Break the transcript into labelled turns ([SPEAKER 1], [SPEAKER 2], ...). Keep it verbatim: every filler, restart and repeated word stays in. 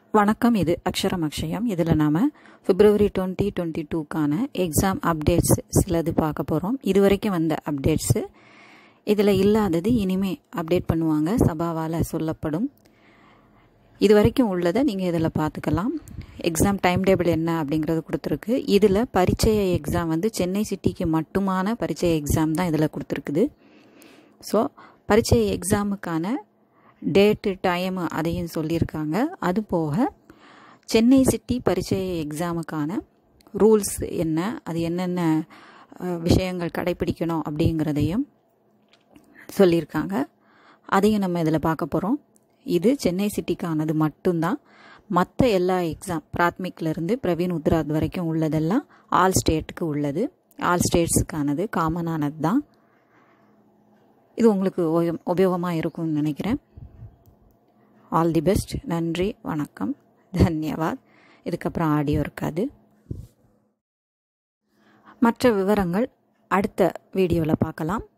[SPEAKER 1] வணக்கம். இது அக்ஷரம் அக்ஷயம். இதில் நாம் பிப்ரவரி டுவெண்ட்டி டுவெண்ட்டி டூக்கான எக்ஸாம் அப்டேட்ஸ் சிலது பார்க்க போகிறோம். இது வரைக்கும் வந்த அப்டேட்ஸு, இதில் இல்லாதது இனிமே அப்டேட் பண்ணுவாங்க, சபாவால் சொல்லப்படும். இது வரைக்கும் உள்ளதை நீங்கள் இதில் பார்த்துக்கலாம். எக்ஸாம் டைம் டேபிள் என்ன அப்படிங்கிறது கொடுத்துருக்கு. இதில் பரீட்சை எக்ஸாம் வந்து சென்னை சிட்டிக்கு மட்டுமான பரீட்சை எக்ஸாம் தான் இதில் கொடுத்துருக்குது. ஸோ பரீட்சை எக்ஸாமுக்கான டேட்டு டைமு அதையும் சொல்லியிருக்காங்க. அது போக சென்னை சிட்டி பரீட்சை எக்ஸாமுக்கான ரூல்ஸ் என்ன, அது என்னென்ன விஷயங்கள் கடைப்பிடிக்கணும் அப்படிங்கிறதையும் சொல்லியிருக்காங்க. அதையும் நம்ம இதில் பார்க்க போகிறோம். இது சென்னை சிட்டிக்கானது மட்டும்தான். மற்ற எல்லா எக்ஸாம் பிராத்மிக்லேருந்து பிரவீன் உத்ராத் வரைக்கும் உள்ளதெல்லாம் ஆல் ஸ்டேட்டுக்கு உள்ளது. ஆல் ஸ்டேட்ஸுக்கானது காமனானது தான். இது உங்களுக்கு உபயோகமாக இருக்கும்னு நினைக்கிறேன். All the best. நன்றி, வணக்கம், தன்யவாத். இதுக்கப்புறம் ஆடியோ இருக்காது. மற்ற விவரங்கள் அடுத்த வீடியோவில் பார்க்கலாம்.